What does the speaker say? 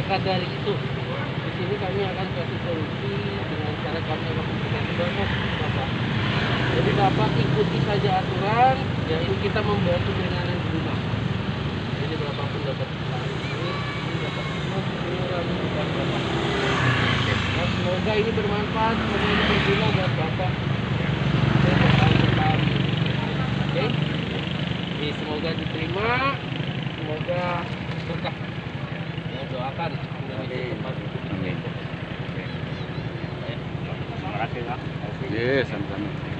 Maka dari itu, di sini kami akan kasih solusi dengan cara kami lakukan Bapak. Jadi Bapak ikuti saja aturan, ya ini kita membantu dengan yang di rumah. Jadi berapapun dapat ini dapat mengurangi beban Bapak. Nah, semoga ini bermanfaat, semoga ini berguna buat Bapak. Oke, jadi semoga diterima, semoga berkah. Ya, doakan. Amin. Terima kasih, Pak. Yes, sama-sama.